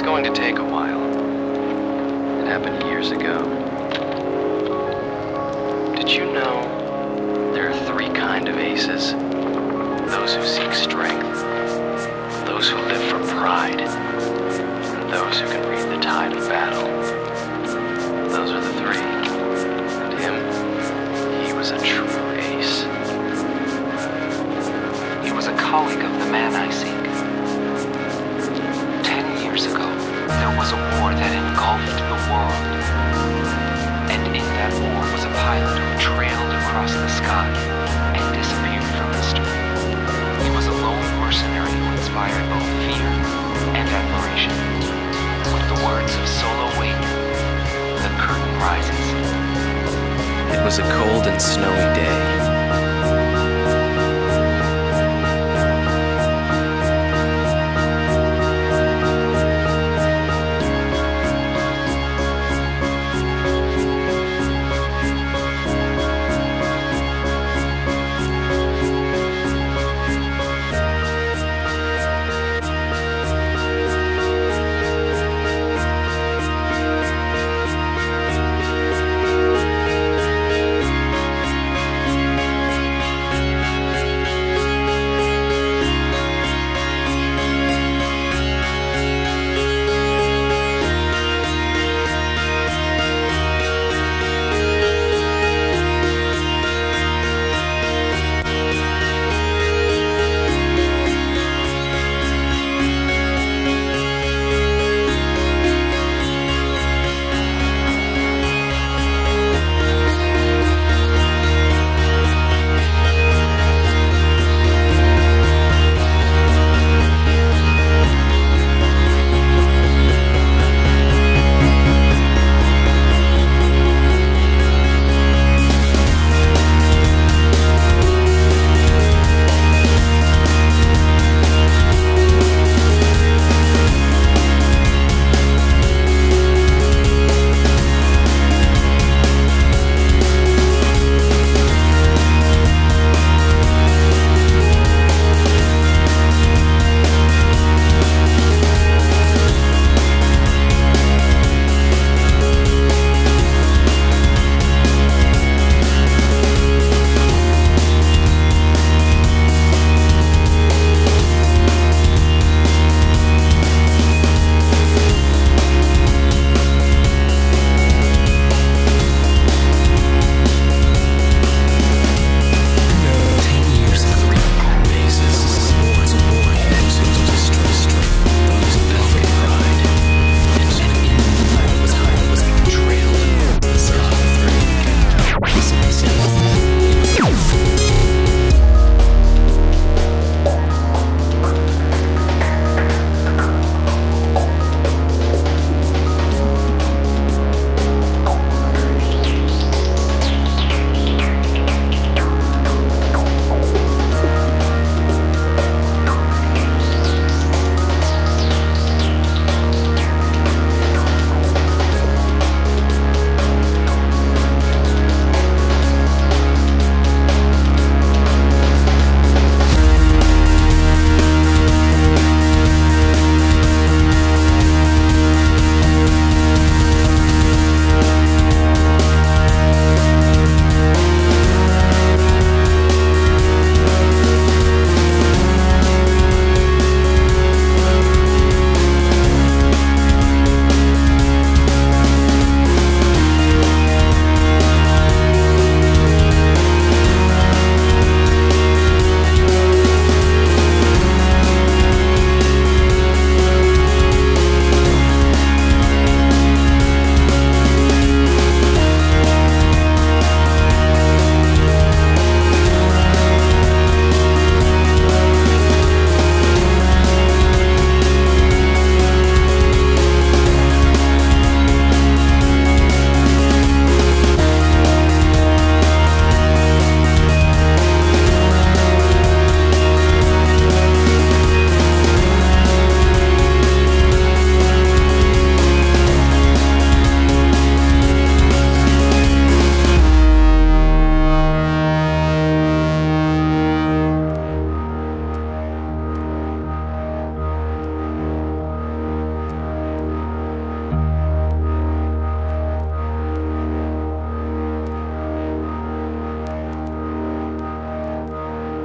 going to take a while. It happened years ago. Did you know there are three kinds of aces? Those who seek strength, those who live for pride, and those who can read the tide of battle. Those are the three. And him, he was a true ace. He was a colleague of the man I seek. 10 years ago, there was a war that engulfed the world. And in that war was a pilot who trailed across the sky and disappeared from history. He was a lone mercenary who inspired both fear and admiration. With the words of Solo Wayne, the curtain rises. It was a cold and snowy day.